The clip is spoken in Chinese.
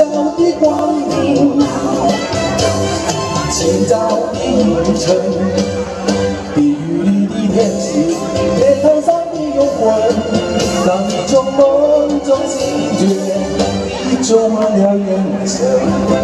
小的光明，千兆的云层，地狱里的天使，天堂上的幽魂，让你从梦中醒觉，你充满了眼神。